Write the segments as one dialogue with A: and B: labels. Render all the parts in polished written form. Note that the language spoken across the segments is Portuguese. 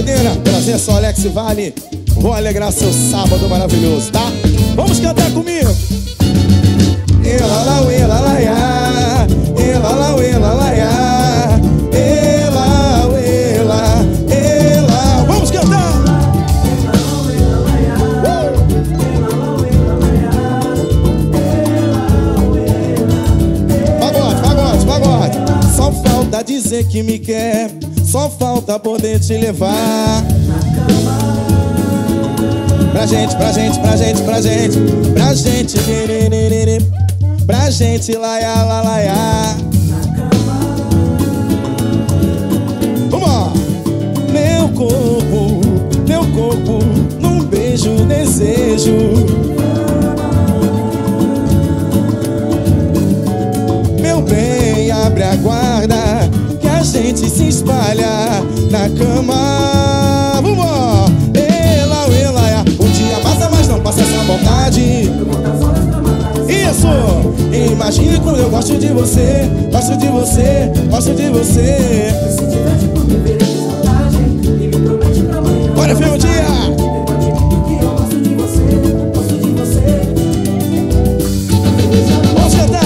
A: pagodeira, prazer, sou Alex Vale. Vou alegrar seu sábado maravilhoso, tá? Vamos cantar comigo. Ela, ela, ela, ela, ela, ela, ela, ela. Vamos cantar. Pagode, pagode, pagode. Só falta dizer que me quer, só falta poder te levar pra gente, pra gente, pra gente, pra gente, pra gente, pra gente laiá, laiá. Vamos lá. Meu corpo, num beijo, desejo. Meu bem, abre a guarda, que a gente se espalha na cama. Vamos lá. O dia passa, mas não passa essa vontade. Isso! Imagine quando eu gosto de você, gosto de você, gosto de você. Bora ver o dia! Vamos cantar!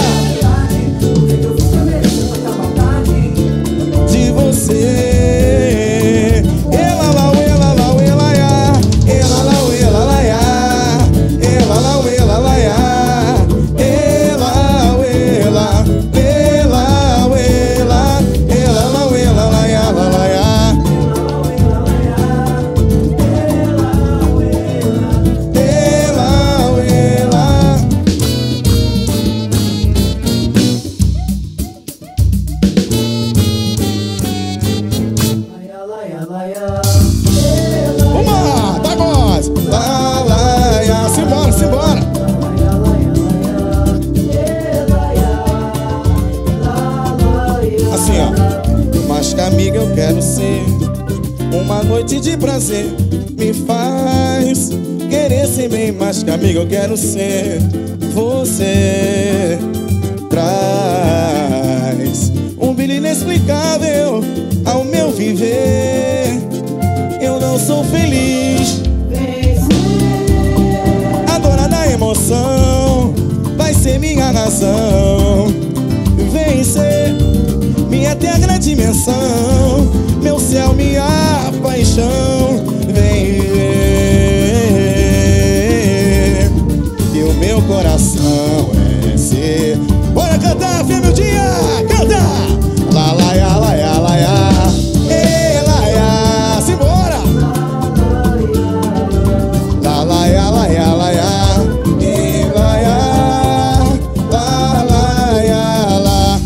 A: De você. Amiga, eu quero ser uma noite de prazer. Me faz querer ser bem mais que amiga, eu quero ser você. Traz um brilho inexplicável ao meu viver. Eu não sou feliz. A dona da emoção vai ser minha razão. Vencer minha eterna dimensão, meu céu, minha paixão. Vem ver que o meu coração é ser. Bora cantar, vem meu dia, canta! Lá, lá, lá, lá, lá, lá, ei, lá, lá, simbora! Lá, lá, lá, lá, lá, lá, ei, lá, lá, lá, lá.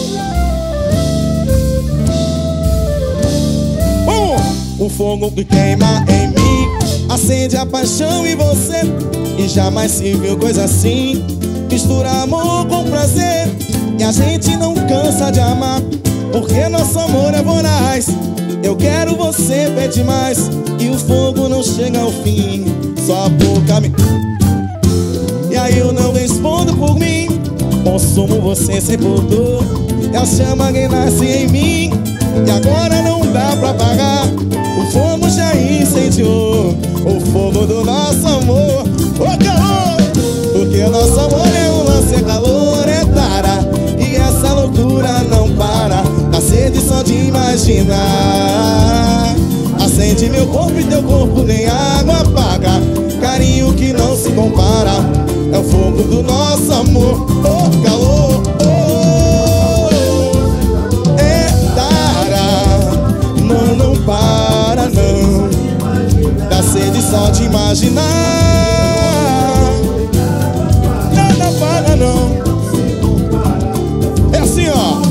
A: O fogo que queima em mim acende a paixão em você. E jamais se viu coisa assim, mistura amor com prazer. E a gente não cansa de amar, porque nosso amor é voraz. Eu quero você, pede mais, e o fogo não chega ao fim. Só a boca me... E aí eu não respondo por mim, consumo você sem pudor. É a chama que nasce em mim, e agora não dá pra apagar. O fogo já incendiou o fogo do nosso amor. Ô calor! Porque nosso amor é um lance, é calor, é tara. E essa loucura não para, a sede só de imaginar. Acende meu corpo e teu corpo nem água apaga. Carinho que não se compara, é o fogo do nosso amor. Ô calor! Não para não, dá sede só de imaginar. Nada para não. É assim, ó.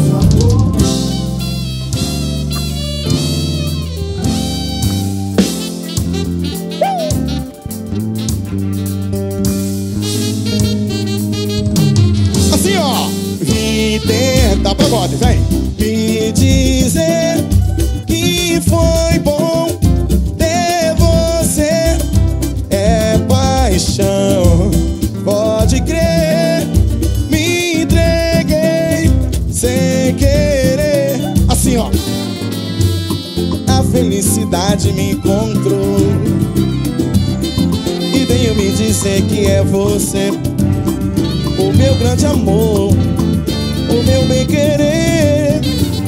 A: Assim, ó. E tenta, pagode, vem. Me dizer que foi bom ter você. É paixão, pode crer. Me entreguei sem querer. Assim, ó. A felicidade felicidade me encontrou e veio me dizer que é você, o meu grande amor, o meu bem-querer.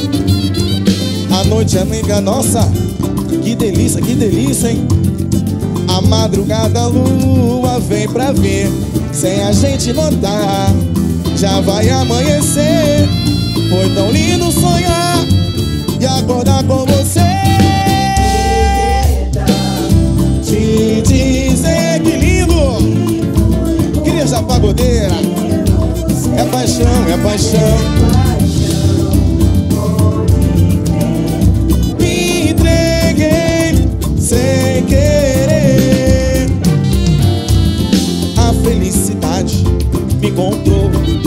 A: A noite é amiga nossa, que delícia, hein? A madrugada a lua vem pra ver, sem a gente notar, já vai amanhecer. Foi tão lindo sonhar e acordar com você, te dizer que lindo. Igreja Pagodeira, é paixão, é paixão. Me entreguei sem querer, a felicidade me encontrou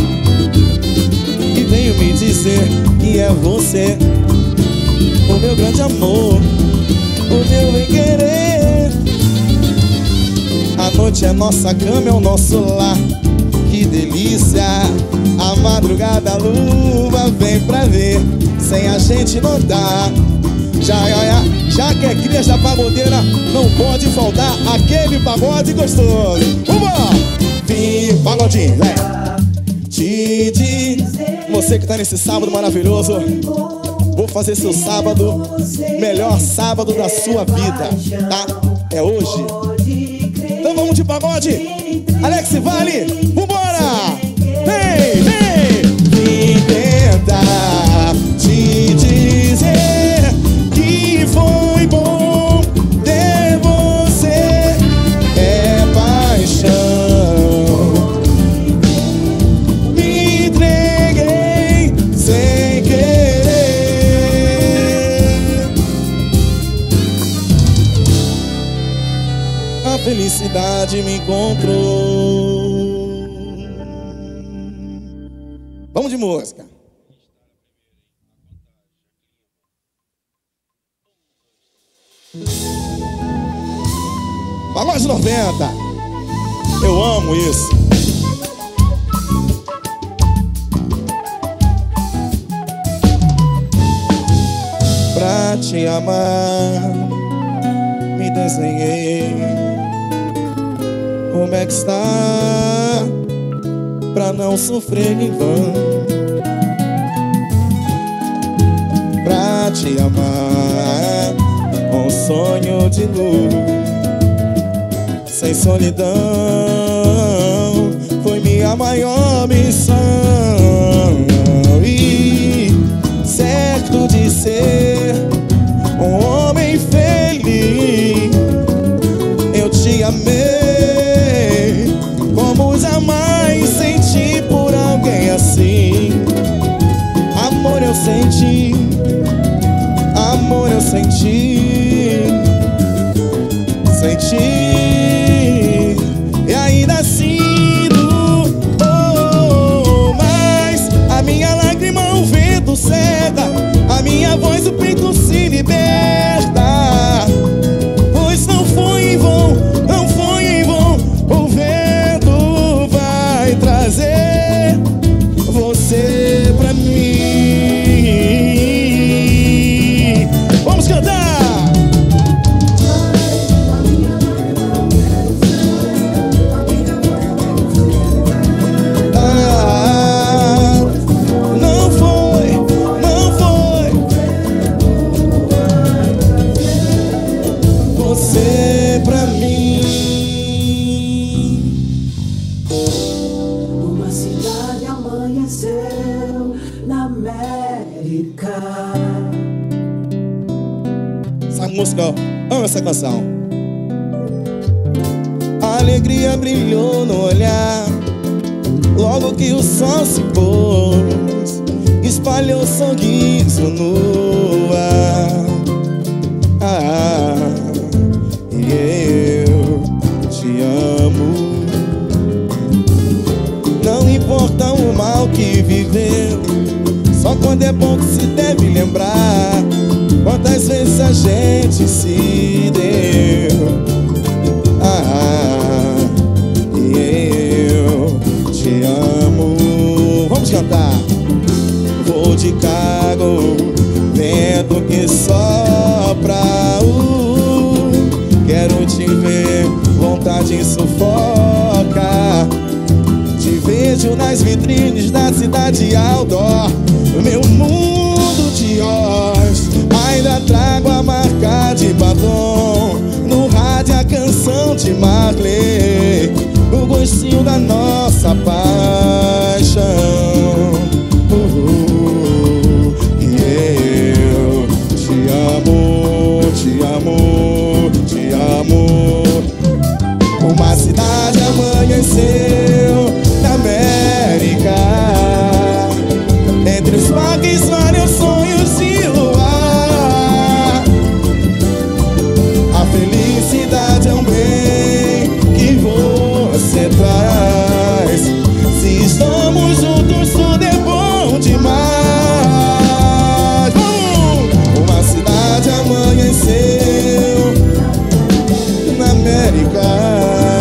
A: e veio me dizer que é você, o meu grande amor, o meu bem-querer. A noite é nossa cama, é o nosso lar, que delícia. A madrugada a lua vem pra ver, sem a gente notar. Já que é Crias da Pagodeira, não pode faltar aquele pagode gostoso. Vambora! Vim, pagodinho, vai. Te dizer, você que tá nesse sábado maravilhoso, vou fazer seu sábado, melhor sábado da sua vida, tá? É hoje. Então vamos de pagode. Alex Vale, vambora! Vem, vem! Vim tentar te dizer que foi bom ter você, é paixão. Me entreguei sem querer, a felicidade me encontrou. Vamos de música. Pagode 90. Eu amo isso. Pra te amar, me desenhei. Como é que está? Pra não sofrer em vão. Pra te amar, um sonho de luz, sem solidão, foi minha maior missão. E certo de ser um homem feliz, eu te amei como jamais senti por alguém assim. Amor eu senti, amor eu senti, senti, e ainda assim mas a minha lágrima o vento cega, a minha voz o peito se liberta. Pois não foi em vão, não foi em vão, o vento vai trazer você pra mim. Vamos cantar! Não foi, não foi você pra mim.
B: Uma cidade amanheceu na América.
A: Essa música, eu amo essa canção. A alegria brilhou no olhar, logo que o sol se pôs, espalhou sorriso no ar. E eu te amo. Não importa o mal que viveu, só quando é bom que se deve lembrar quantas vezes a gente se deu. E eu te amo. Vamos cantar. Vou de carro, vento que sopra o te sufoca. Te vejo nas vitrines da cidade outdoor. Meu mundo de Oz. Ainda trago a marca de batom. No rádio a canção de Marley, o gostinho da nossa paixão. E eu te amo, te amo, te amo. Uma cidade amanheceu na América. Entre os parques, vários sonhos de luar. A felicidade é um bem que você traz. Se estamos juntos, tudo é bom demais. Uma cidade amanheceu na América.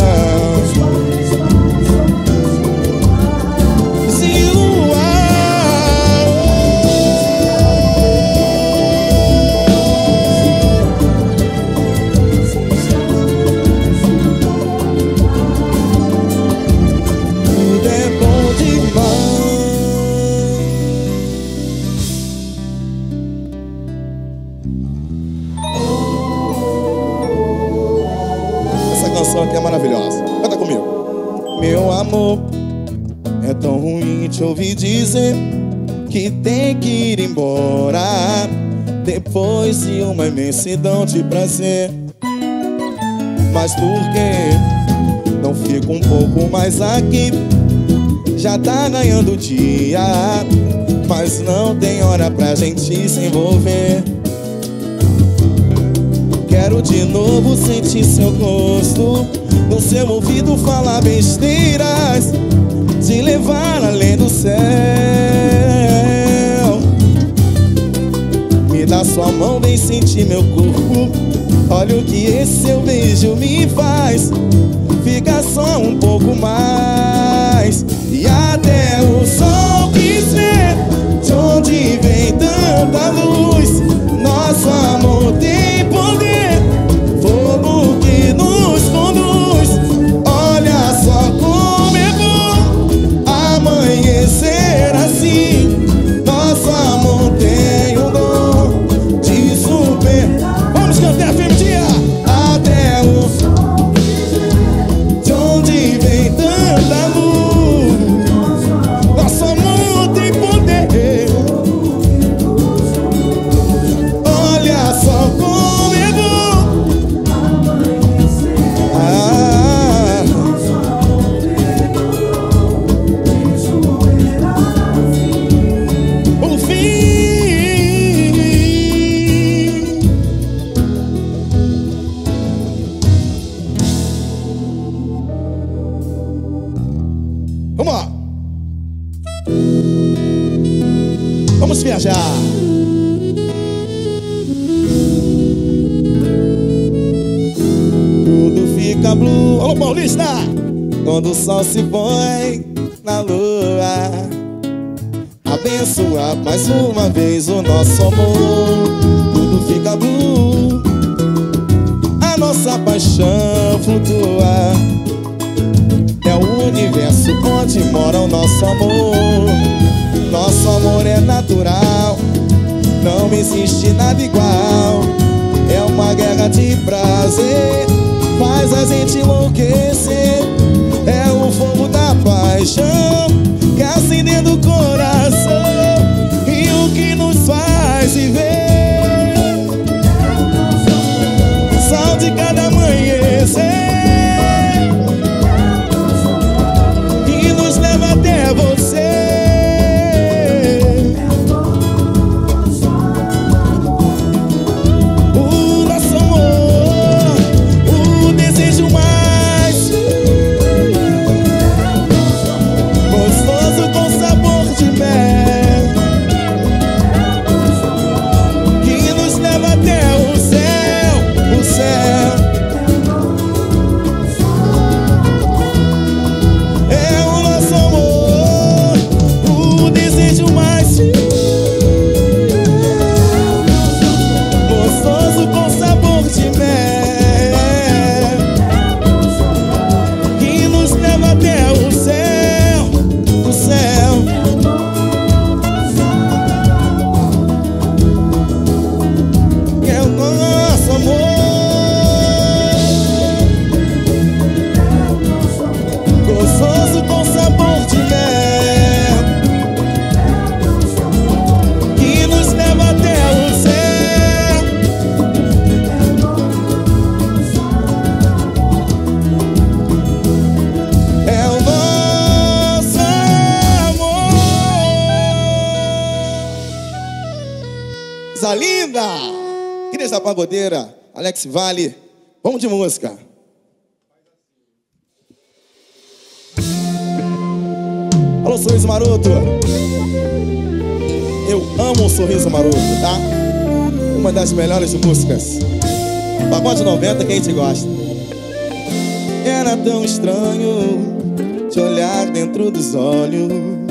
A: Que é maravilhosa. Canta comigo. Meu amor, é tão ruim te ouvir dizer que tem que ir embora depois de uma imensidão de prazer. Mas por que não fica um pouco mais aqui? Já tá ganhando dia, mas não tem hora pra gente se envolver. Quero de novo sentir seu gosto, no seu ouvido falar besteiras, te levar além do céu. Me dá sua mão, vem sentir meu corpo. Olha o que esse seu beijo me faz. Fica só um pouco mais. E até o sol quis ver de onde vem tanta luz. Nosso amor tem poder, fogo que nos conduz. Olha só como é bom amanhecer assim. Nosso amor tem o dom de superar. Vamos cantar, Femdia! Até o sol de onde vem tanta luz. Nosso amor tem poder. Olha só como é bom amanhecer. O fim. Vamos lá. Vamos viajar. Tudo fica blue. Alô, Paulista! Quando o sol se põe na lua, abençoa mais uma vez o nosso amor. Tudo fica blue, a nossa paixão flutua. É o universo onde mora o nosso amor. Nosso amor é natural, não existe nada igual. É uma guerra de prazer, faz a gente enlouquecer. É o fogo da paixão que acendendo o coração, e o que nos faz viver. Sol de cada amanhecer que nos leva até você. Filhas da Pagodeira, Alex Vale. Vamos de música. Alô, Sorriso Maroto. Eu amo o Sorriso Maroto, tá? Uma das melhores músicas. Pagode 90 que a gente gosta. Era tão estranho te olhar dentro dos olhos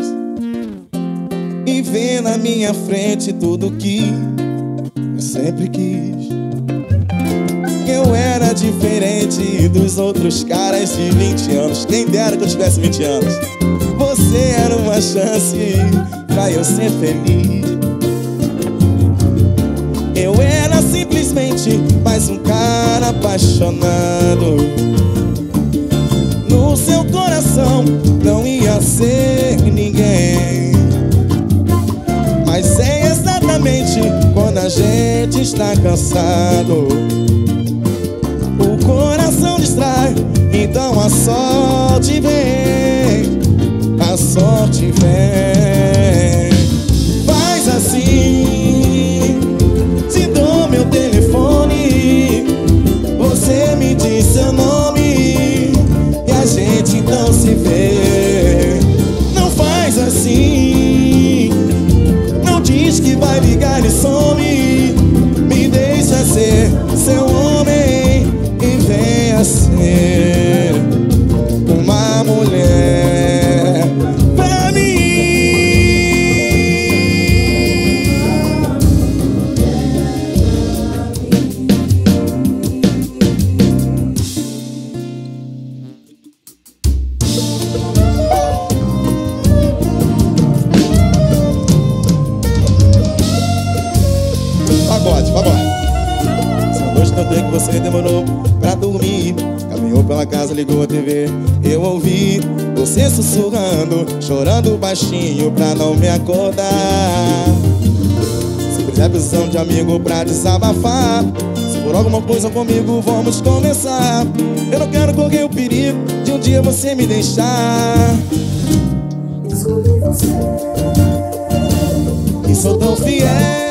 A: e ver na minha frente tudo que eu sempre quis. Eu era diferente dos outros caras de 20 anos. Quem dera que eu tivesse 20 anos. Você era uma chance pra eu ser feliz. Eu era simplesmente mais um cara apaixonado. No seu coração não ia ser ninguém. Mas é exatamente quando a gente está cansado, o coração distrai, então a sorte vem, a sorte vem. Faz assim, te dou meu telefone, você me diz seu nome e a gente então se vê. Não faz assim, não diz que vai ligar e some. Me deixa ser seu homem e venha ser uma mulher pra mim. Pagode, pagode. Essa noite notei que você demorou pra dormir. Caminhou pela casa, ligou a TV. Eu ouvi você sussurrando, chorando baixinho pra não me acordar. Se quiser precisar de amigo pra desabafar, se for alguma coisa comigo, vamos começar. Eu não quero correr o perigo de um dia você me deixar.
B: Escolhi você
A: E sou tão fiel.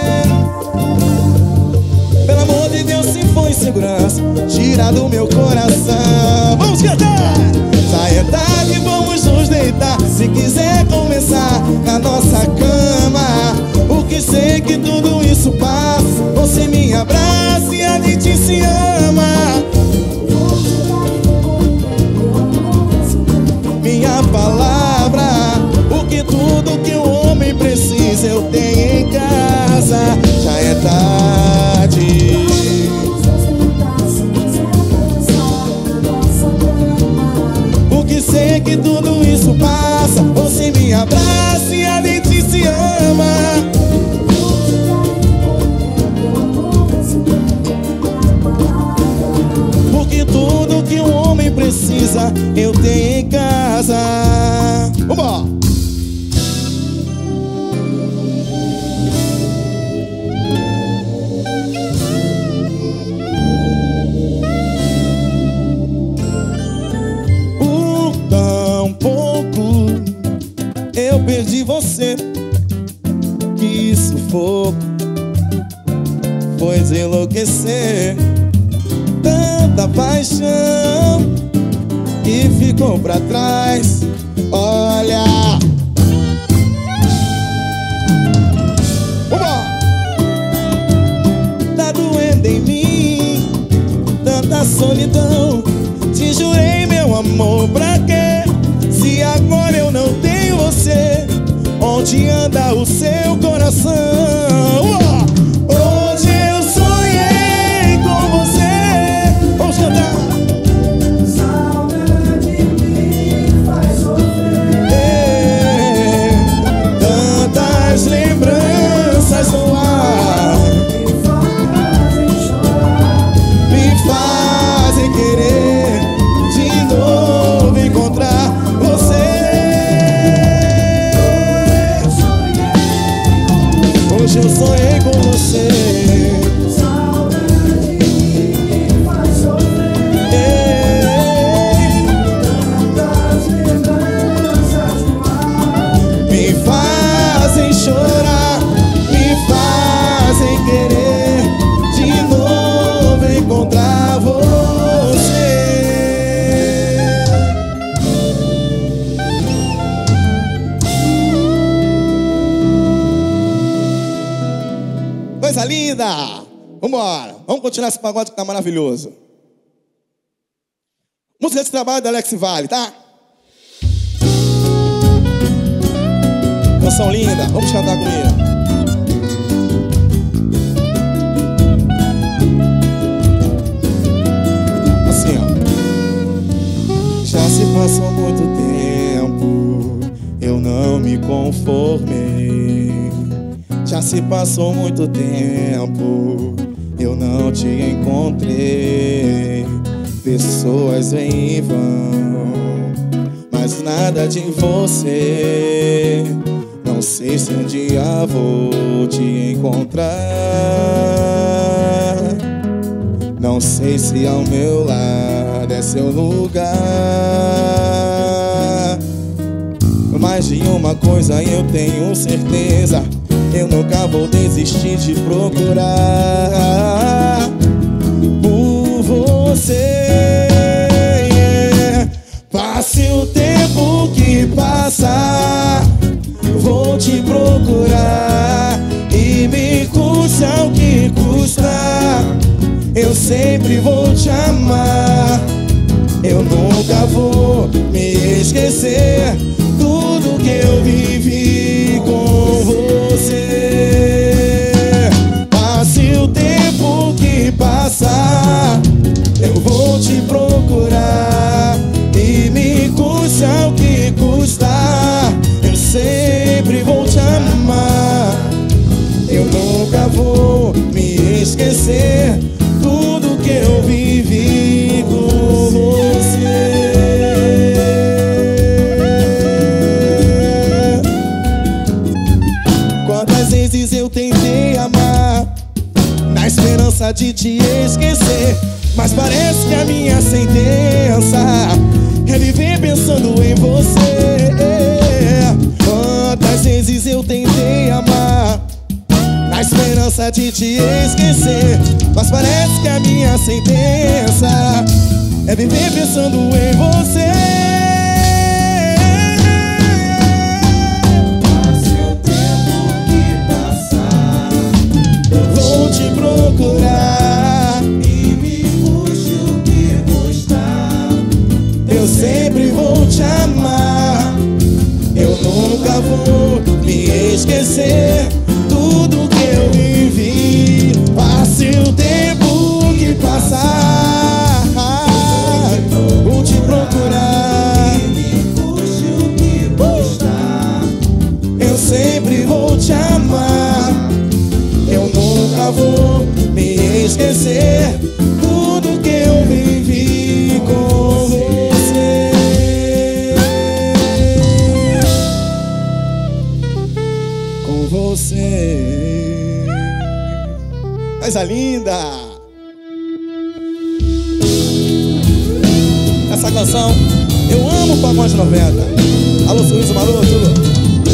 A: Pelo amor de Deus, se for insegurança, tira do meu coração. Vamos cantar! Já é tarde, vamos nos deitar. Se quiser começar na nossa cama, porque sei que tudo isso passa. Você me abraça e a gente se ama. Minha palavra, porque tudo que o homem precisa eu tenho em casa. Já é tarde. Porque sei que tudo isso passa. Você me abraça e a gente se ama. Porque tudo que um homem precisa eu tenho em casa. Vamos! Por tão pouco eu perdi você. Que sufoco foi de enlouquecer. Tanta paixão que ficou pra trás. Olha, tá doendo em mim tanta solidão. Te jurei, meu amor, pra quê? Se agora eu não tenho você, onde anda o seu coração? Hoje eu sonhei com você. Vamos cantar.
B: saudade me faz sofrer,
A: Tantas lembranças no ar
B: me fazem chorar.
A: me fazem querer de novo encontrar você. Hoje eu sonhei Vambora. Vamos continuar esse pagode que tá maravilhoso. Música de trabalho da Alex Vale, tá? Canção linda. Vamos cantar comigo. Assim, ó. Já se passou muito tempo, eu não me conformei. Já se passou muito tempo, eu não te encontrei. Pessoas vêm e vão, mas nada de você. Não sei se um dia vou te encontrar. Não sei se ao meu lado é seu lugar. Mas de uma coisa eu tenho certeza: eu nunca vou desistir de procurar por você. Passe o tempo que passar, vou te procurar. E me custa o que custar, eu sempre vou te amar. Eu nunca vou me esquecer tudo que eu vivi com você. Passe o tempo que passar, eu vou te procurar. E me custa o que custar, eu sempre vou te amar. Eu nunca vou me esquecer tudo que eu vivi com você. Quantas vezes eu tentei amar na esperança de te esquecer, mas parece que a minha sentença é viver pensando em você. Quantas vezes eu tentei amar na esperança de te esquecer, mas parece que a minha sentença é viver pensando em você. Passe o tempo que passar, eu vou te procurar. E me custe o que custar, eu sempre vou te amar. Eu nunca vou me esquecer tudo que eu vivi. Passe o tempo que passar, vou te procurar. E me custe o que custar, eu sempre vou te amar. Eu nunca vou me esquecer tudo que eu vivi com você. Com você. Coisa linda! Essa canção, eu amo o pagode 90. Alô, Sorriso Maroto.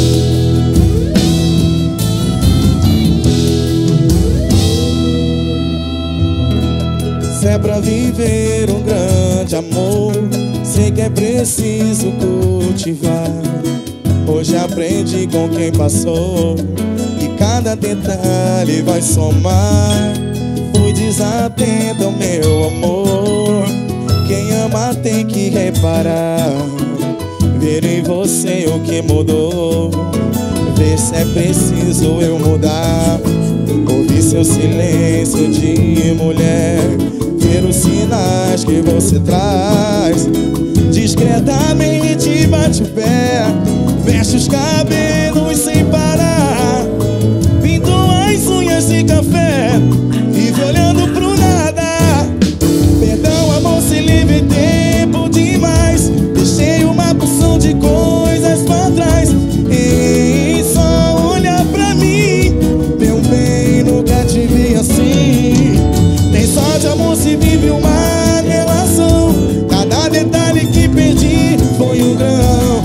A: Se é pra viver um grande amor, sei que é preciso cultivar. Hoje aprendi com quem passou, e cada detalhe vai somar. Fui desatento ao meu amor, quem ama tem que reparar. Ver em você o que mudou, ver se é preciso eu mudar. Ouvir seu silêncio de mulher, ver os sinais que você traz. Discretamente bate o pé, mexe os cabelos sem parar, pintou as unhas de café, vive olhando pro nada. Perdão, amor, se livre, tempo demais. Deixei uma porção de coisas pra trás. E só olha pra mim, meu bem, nunca te vi assim. Nem só de amor se vive uma relação. Cada detalhe que perdi foi um grão.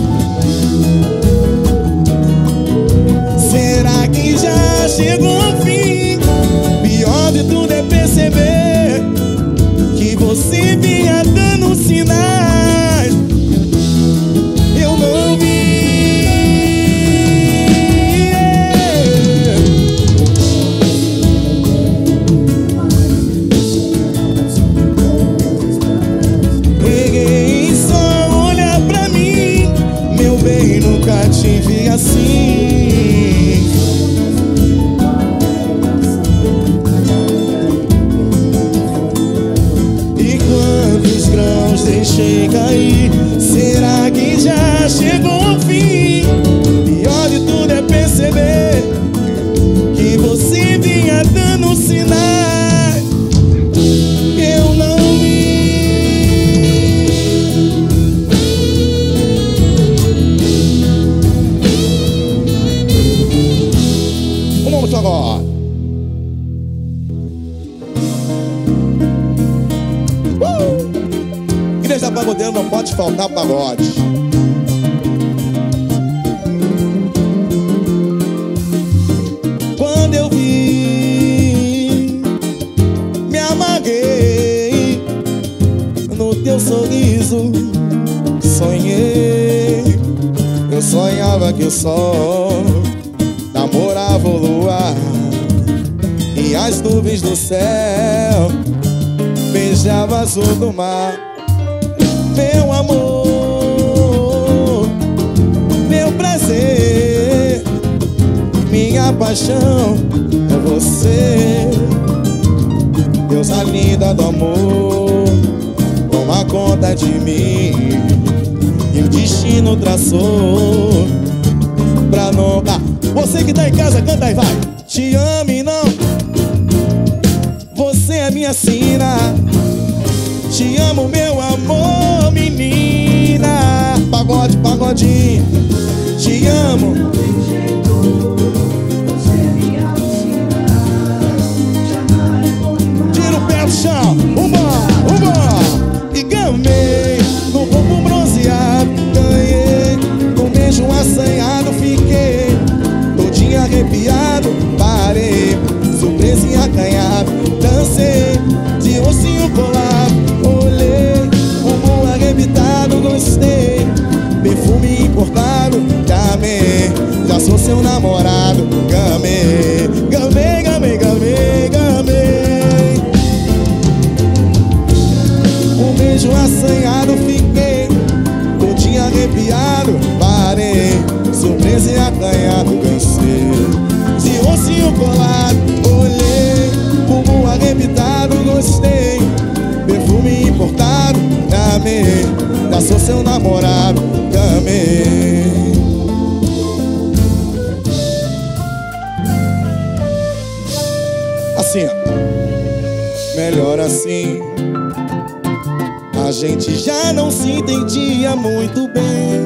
A: Será que já chegou ao fim? Pior de tudo é perceber que você vinha dando sinais, eu não vi. pagodeiro não pode faltar pagode. Quando eu vi, me amarguei no teu sorriso. Sonhei, eu sonhava que o sol namorava o luar e as nuvens do céu beijava azul do mar. Meu amor, meu prazer, minha paixão é você. Deusa linda do amor, toma conta de mim. E o destino traçou pra nunca. Você que tá em casa, canta aí, vai. Te amo e não, você é minha sina. Te amo, meu amor, menina. Pagode, pagodinho. Te amo. Tira o pé do chão. E gamei no corpo bronzeado. Ganhei com um beijo assanhado. Fiquei todinho arrepiado. Parei, surpresa e acanhado. Dancei de ossinho colado. Olhei, bumbum arrebitado. Gostei, perfume importado. Gamei, já sou seu namorado. Gamei, gamei, gamei, gamei, gamei. Um beijo assanhado, fiquei todinho arrepiado. Parei, surpresa e acanhado. Dancei de ossinho colado. Olhei, bumbum arrebitado. Gostei, perfume importado. Gamei, já sou seu namorado. Gamei. Assim, ó. Melhor assim. A gente já não se entendia muito bem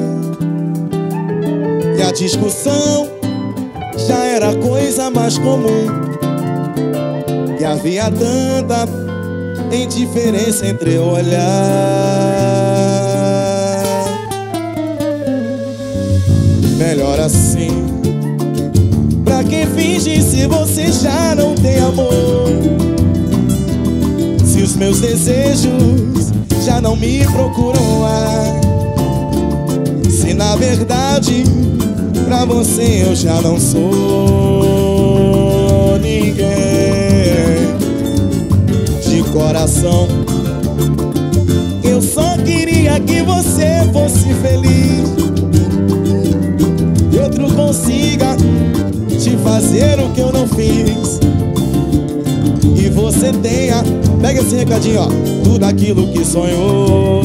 A: e a discussão já era coisa mais comum. E havia tanta indiferença entre olhar. Melhor assim. Pra quem finge se você já não tem amor? Se os meus desejos já não me procuram lá. Se na verdade pra você eu já não sou ninguém. De coração eu só queria que você fosse feliz e outro consiga te fazer o que eu não fiz. E você tenha, pega esse recadinho, ó, tudo aquilo que sonhou.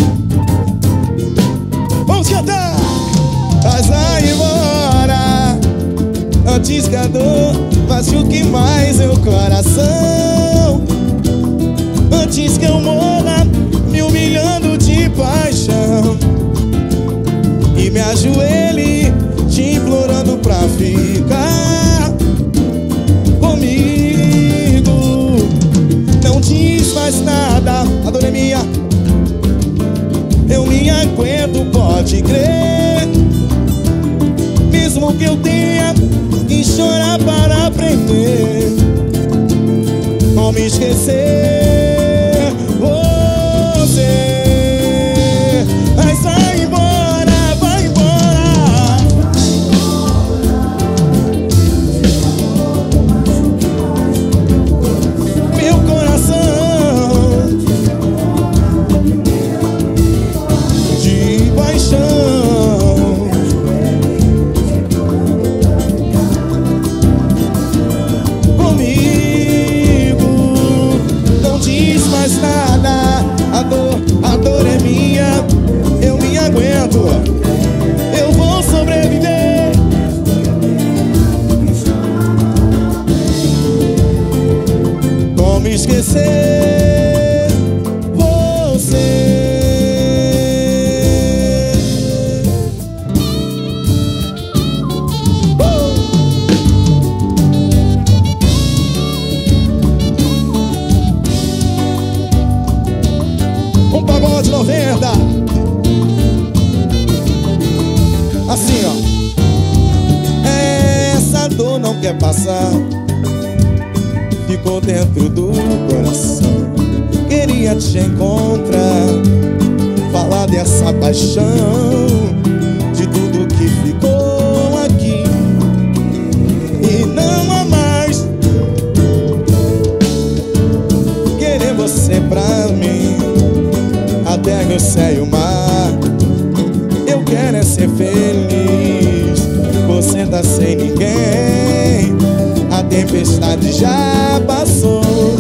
A: Vamos cantar! Mas vai embora antes que a dor machuque mais meu coração. Antes que eu morra me humilhando de paixão e me ajoelhe te implorando pra ficar comigo. Não diz mais nada, a dor é minha, eu me aguento, pode crer. Mesmo que eu tenha que chorar para aprender, não me esquecer você. Mas vai embora, vai embora. Meu coração de paixão. Comigo não diz mais nada. A dor é minha, eu me aguento, eu vou sobreviver. Como esquecer você? Um pagode 90. Assim, ó. Essa dor não quer passar, ficou dentro do coração. Queria te encontrar, falar dessa paixão, de tudo que ficou aqui e não há mais. Querer você pra mim, até o céu e o mar. Eu quero é ser feliz, você tá sem ninguém. A tempestade já passou,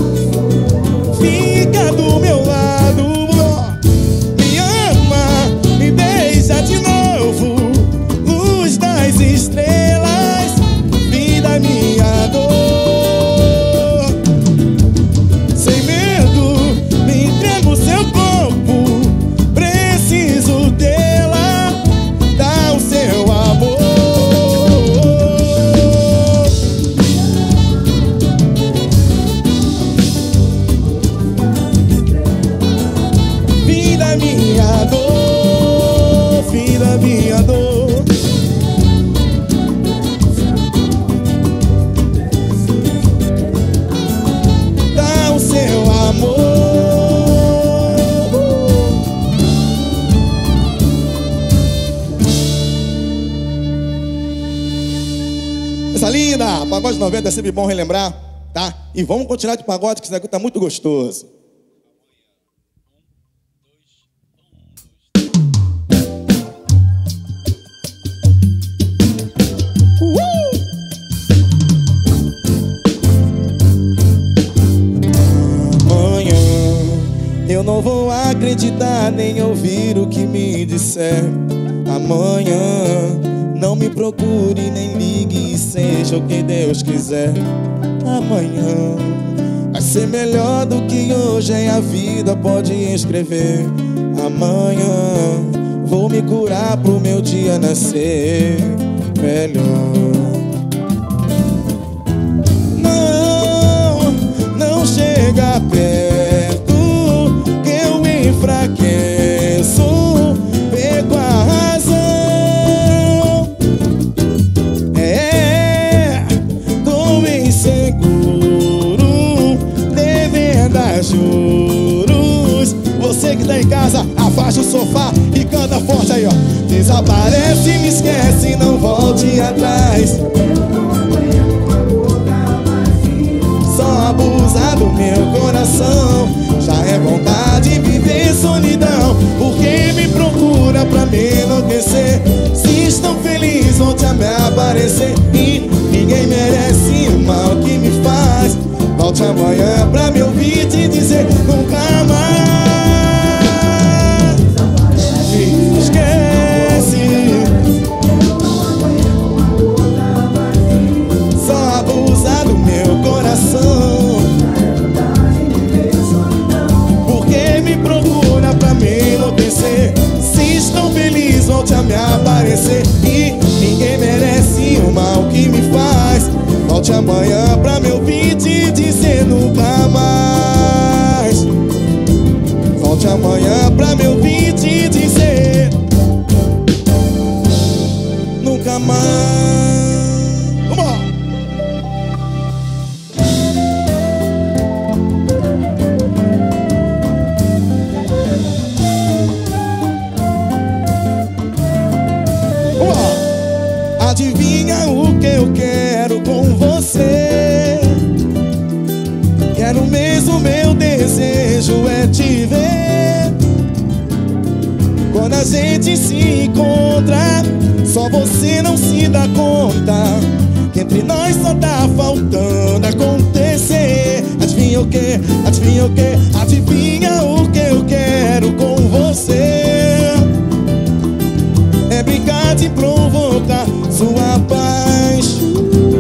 A: fica do meu lado, me ama, me beija de novo. Luz das estrelas, vida minha dor. Sem medo, me entrego o seu corpo, preciso dela, dá o seu amor. Vida minha dor, vida minha dor. Dá o seu amor. Essa linda, pagode 90 é sempre bom relembrar, tá? E vamos continuar de pagode, que isso aqui tá muito gostoso. Eu não vou acreditar nem ouvir o que me disser. Amanhã não me procure nem ligue, seja o que Deus quiser. Amanhã vai ser melhor do que hoje, a vida pode escrever. Amanhã vou me curar pro meu dia nascer melhor. Não chega perto, enfraqueço, perco a razão. Tô inseguro, devendo a juros. Você que tá em casa, afasta o sofá e canta forte aí, ó. Desaparece, me esquece, não volte atrás. Só abusar do meu coração, já é vontade de viver solidão. Porque me procura pra me enlouquecer? Se estão felizes, volte a me aparecer. E ninguém merece o mal que me faz. Volte amanhã pra me ouvir te dizer nunca mais. Me esquece. Só abusar do meu coração. Porque me procura pra me enlouquecer? Se estão felizes, volte a me aparecer. E ninguém merece o mal que me faz. Volte amanhã pra me ouvir te dizer nunca mais. Volte amanhã pra me ouvir te dizer nunca mais. Vamos! Adivinha o que eu quero com você? Quero mesmo, meu desejo é te ver. Quando a gente se encontra, só você não se dá conta que entre nós só tá faltando acontecer. Adivinha o que? Adivinha o que? Adivinha o que eu quero com você? É brincar de provocar sua paixão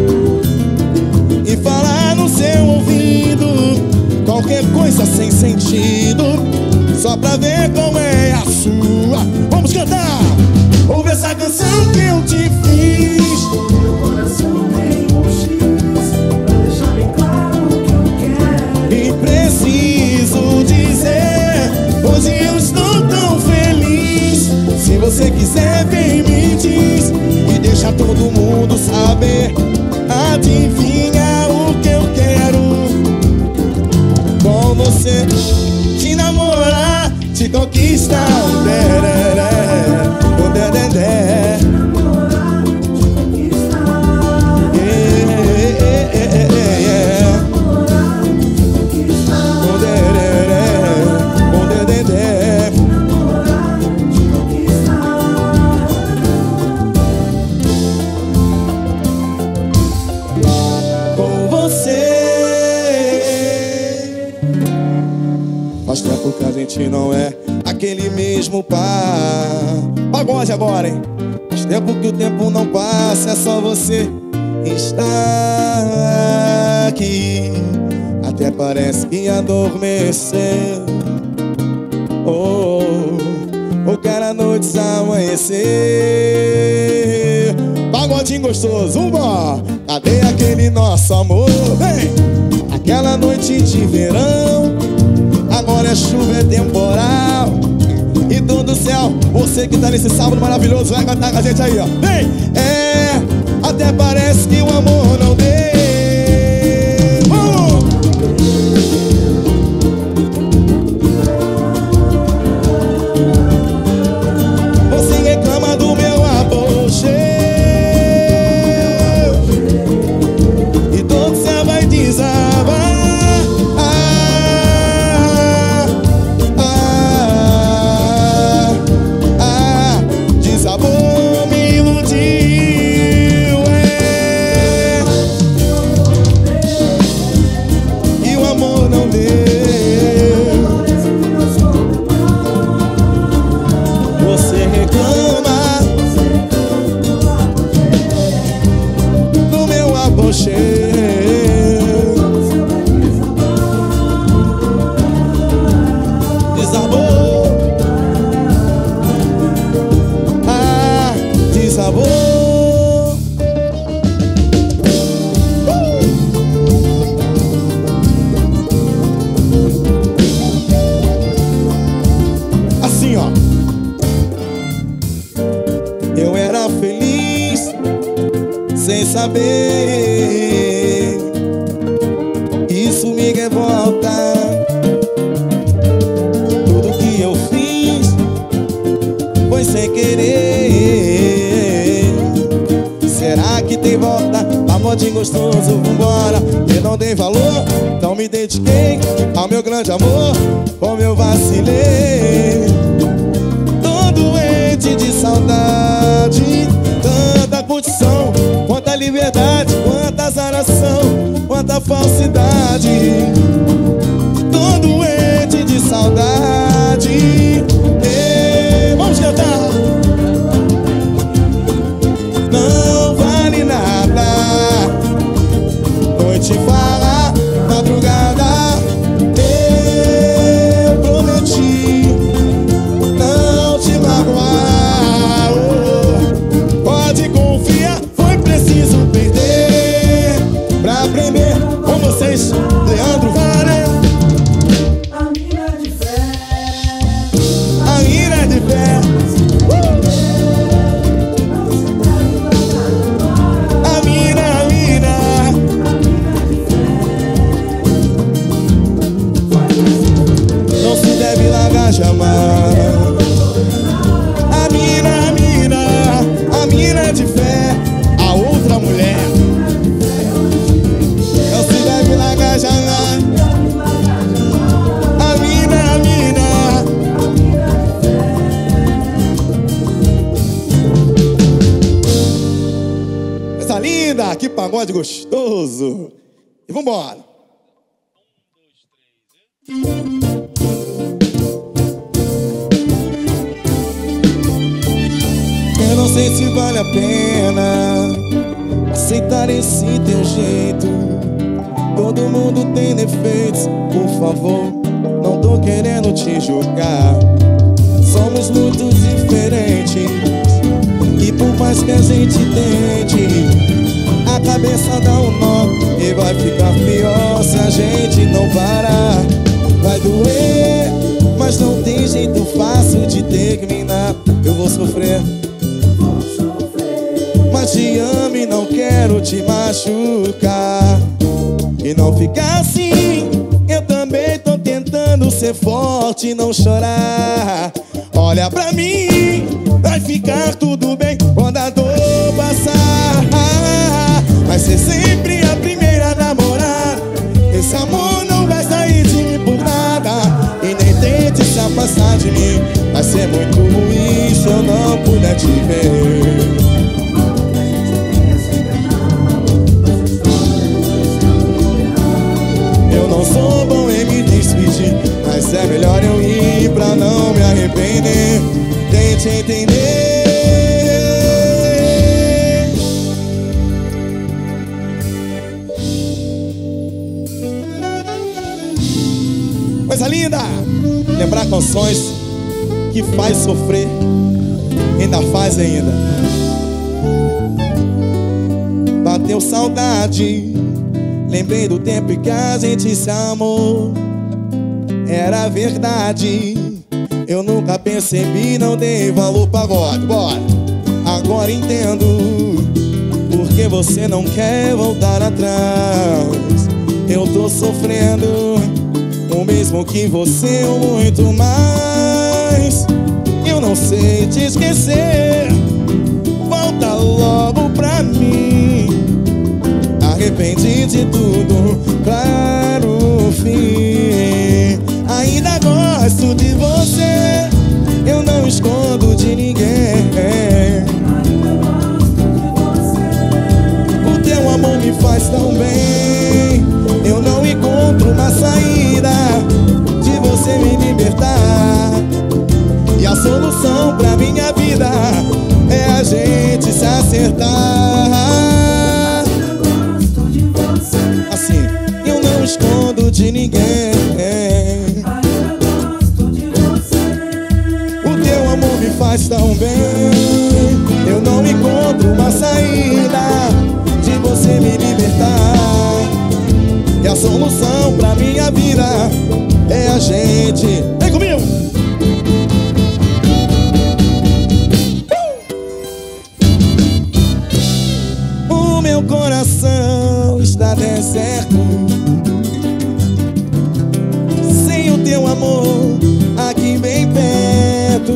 A: e falar no seu ouvido qualquer coisa sem sentido, só pra ver como é a sua. Vamos cantar! Ouve essa canção que eu te fiz.
B: Meu coração tem um X pra deixar bem claro o que eu quero.
A: E preciso dizer, hoje eu estou tão você quiser, vem me diz e deixa todo mundo saber. Adivinha o que eu quero com você? Te namorar, te conquistar. O dedé. Faz tempo que a gente não é aquele mesmo par. Pagode agora, hein? Faz tempo que o tempo não passa, é só você estar aqui. Até parece que adormeceu. Ou quer a noite amanhecer. Pagodinho gostoso, vambora! Cadê aquele nosso amor? Vem! Aquela noite de verão, agora é chuva, é temporal. E todo o céu, você que tá nesse sábado maravilhoso, vai cantar com a gente aí, ó. Vem! Até parece que o amor não deu. Você reclama do meu amor cheio, e todo o céu vai desabar. Assim, ó. Eu era feliz sem saber. Isso me revolta. Tudo que eu fiz foi sem querer. Será que tem volta? Pagodinho gostoso, vambora. Eu não dei valor, então me dediquei ao meu grande amor. Como eu vacilei, tô doente de saudade. Tanta curtição, quanta liberdade, quanta azaração, quanta falsidade. Tô doente de saudade. Vamos cantar. Não vale nada noite, farra, madrugada. Eu prometi não te magoar. Pode confiar, foi preciso perder pra aprender com vocês. Leandro Varela.
B: A mina de fé,
A: A ira de fé. A mina. Não se deve largar jamais. A mina de fé. A outra mulher não se deve largar jamais. A mina. Essa linda, que pagode gostoso. E vambora. Eu não sei se vale a pena aceitar esse teu jeito. Todo mundo tem defeitos, por favor, não tô querendo te julgar. Somos muito diferentes, e por mais que a gente tente, a cabeça dá um nó e vai ficar pior se a gente não parar. Vai doer, mas não tem jeito fácil de terminar. Eu vou sofrer quero te machucar e não ficar assim. Eu também tô tentando ser forte e não chorar. Olha pra mim, vai ficar tudo bem quando a dor passar. Vai ser sempre a primeira a namorar. Esse amor não vai sair de mim por nada. E nem tente se afastar de mim. Vai ser muito ruim se eu não puder te ver. Eu não sou bom em me despedir, mas é melhor eu ir pra não me arrepender. Tente entender. Coisa linda! Lembrar canções que faz sofrer, ainda faz ainda. Bateu saudade, lembrei do tempo em que a gente se amou. Era verdade, eu nunca percebi, não dei valor. Pagode, bora! Agora entendo porque você não quer voltar atrás. Eu tô sofrendo o mesmo que você ou muito mais. Eu não sei te esquecer, volta logo pra mim. Arrependi de tudo, claro, fim. Ainda gosto de você, eu não escondo de ninguém. O teu amor me faz tão bem. Eu não encontro uma saída de você me libertar. E a solução pra minha vida é a gente se acertar. Assim, eu não escondo de ninguém. O teu amor me faz tão bem. Eu não encontro uma saída de você me libertar. E a solução pra minha vida é a gente. Vem comigo! O meu coração está deserto, sem o teu amor aqui bem perto.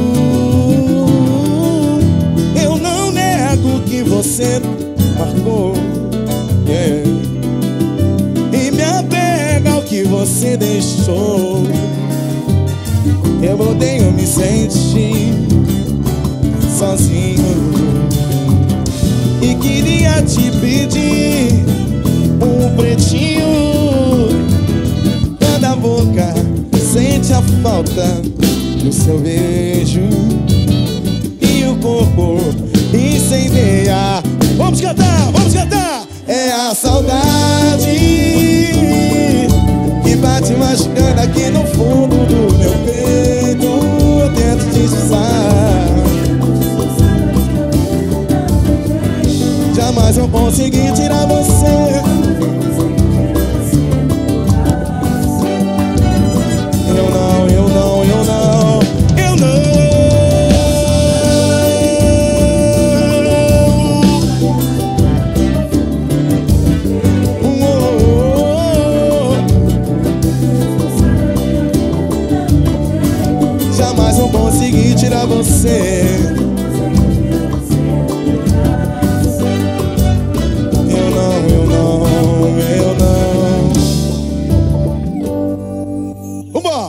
A: Eu não nego que você marcou, yeah. Que você deixou. Eu odeio me sentir sozinho e queria te pedir um pretinho. Cada boca sente a falta do seu beijo e o corpo incendeia. Vamos cantar, vamos cantar! É a saudade que bate machucando aqui no fundo do meu peito. Eu tento disfarçar, jamais vou conseguir tirar você. Eu não, eu não, eu não, eu não. Jamais vou conseguir tirar você. Eu não, eu não, eu não. Vambora!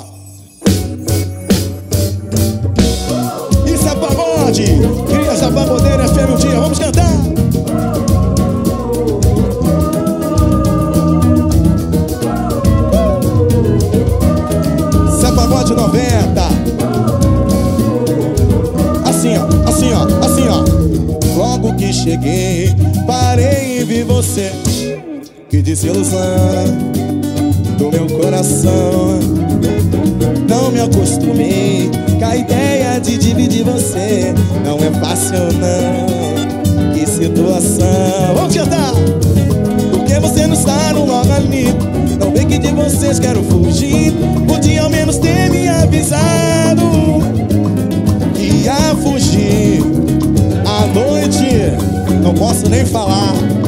A: Isso é pagode! Crias da Pagodeira FM um dia, vamos cantar! Isso é pagode 90. Assim ó, assim ó, assim ó. Logo que cheguei, parei e vi você. Que desilusão do meu coração. Não me acostumei com a ideia de dividir você. Não é fácil não, que situação. Vamos cantar! Porque você não está no logo ali. Não vê que de vocês quero fugir. Podia ao menos ter me avisado que ia fugir à noite. Não posso nem falar.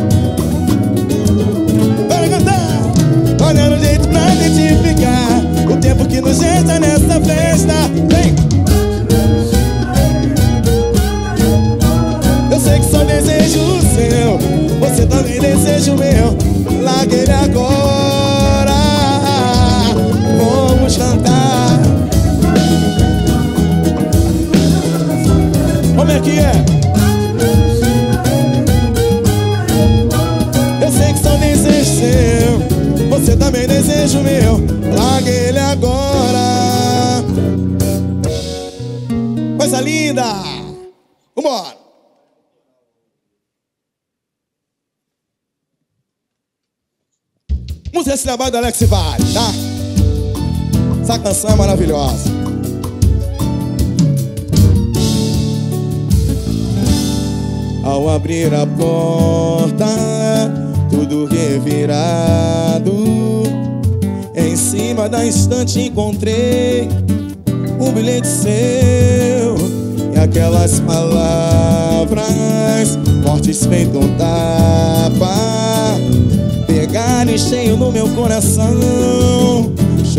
A: linda. Vambora. Música desse trabalho do Alex Vale, tá? Essa canção é maravilhosa. Ao abrir a porta, tudo revirado, em cima da estante encontrei um bilhete seu e aquelas palavras fortes feito um tapa pegaram em cheio no meu coração.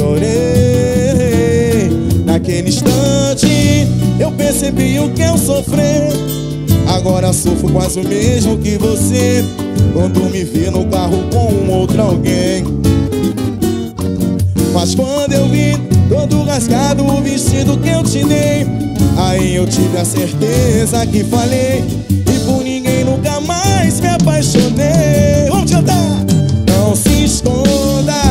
A: Chorei naquele instante, eu percebi o que eu sofri. Agora sofro quase o mesmo que você quando me vi no carro com um outro alguém. Mas quando eu vi todo rasgado o vestido que eu te dei, aí eu tive a certeza que falei e por ninguém nunca mais me apaixonei. Vamos cantar! Não se esconda,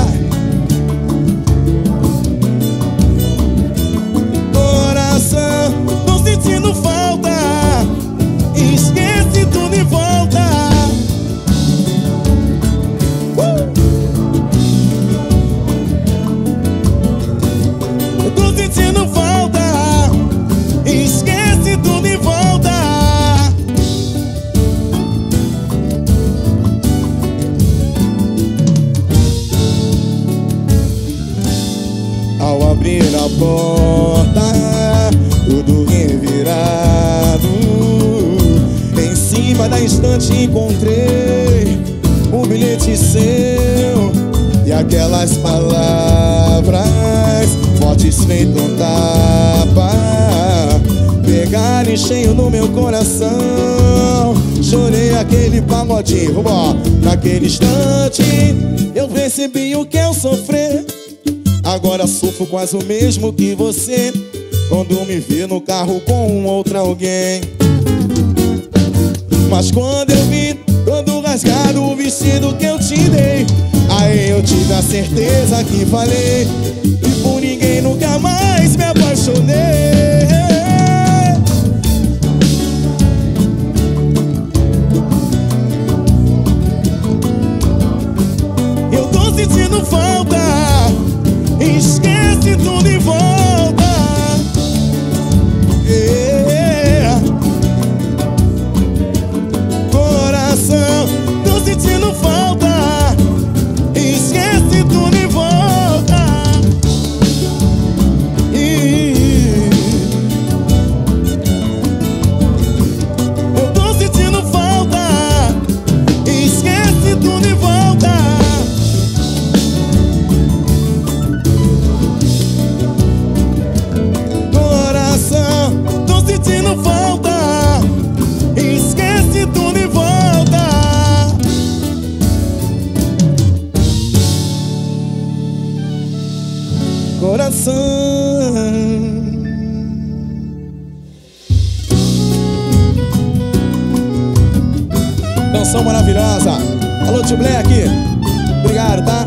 A: coração, tô sentindo falta. Esquece tudo e volta. Eu tô sentindo falta. Esquece tudo e volta. Ao abrir a porta, tudo revirado, em cima da estante encontrei um bilhete seu e aquelas palavras fortes feito um tapa pegaram em cheio no meu coração. Chorei aquele pagodinho, vambora. Naquele instante eu percebi o que eu sofri. Agora sofro quase o mesmo que você quando me vi no carro com um outro alguém. Mas quando eu vi todo rasgado o vestido que eu te dei, aí eu tive a certeza que falei e por ninguém nunca mais me apaixonei. Eu tô sentindo falta. Esquece tudo e volta. Coração, tô sentindo falta. Esquece tudo e volta. Eu tô sentindo falta. Esquece tudo e volta. Tô sentindo falta. Esquece tudo e volta. Coração. Canção maravilhosa. Alô, Tio Black. Obrigado, tá?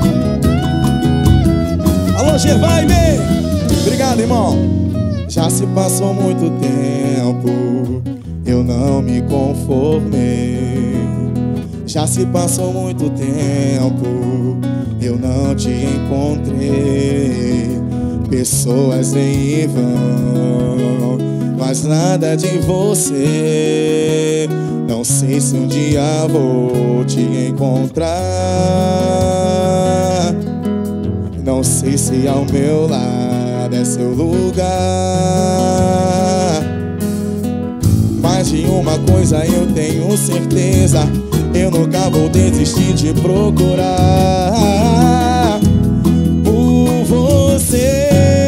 A: Alô, G-Vibe. Obrigado, irmão. Já se passou muito tempo, eu não me conformei. Já se passou muito tempo, eu não te encontrei. Pessoas vêm e vão, mas nada de você. Não sei se um dia vou te encontrar. Não sei se ao meu lado é seu lugar. Mas de uma coisa eu tenho certeza, eu nunca vou desistir de procurar por você.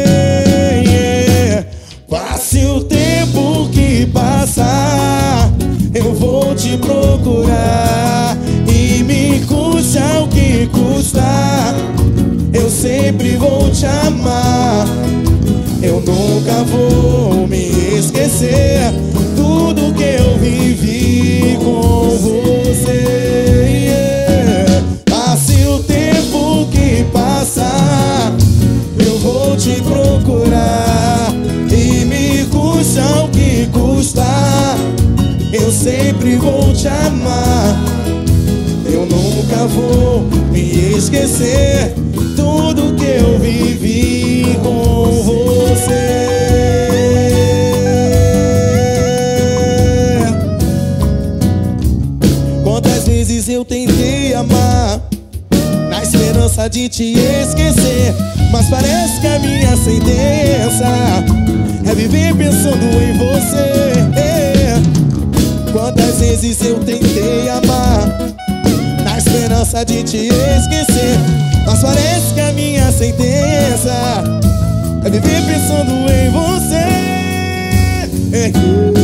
A: Passe o tempo que passar, eu vou te procurar. E me custe ao que custar, eu sempre vou te amar. Eu nunca vou me esquecer tudo que eu vivi com você. Passe o tempo que passar, eu vou te procurar. E me custe ao que te amar. Eu nunca vou me esquecer tudo que eu vivi com você. Quantas vezes eu tentei amar na esperança de te esquecer, mas parece que a minha sentença é viver pensando em você. Quantas vezes eu tentei amar na esperança de te esquecer, mas parece que a minha sentença é viver pensando em você.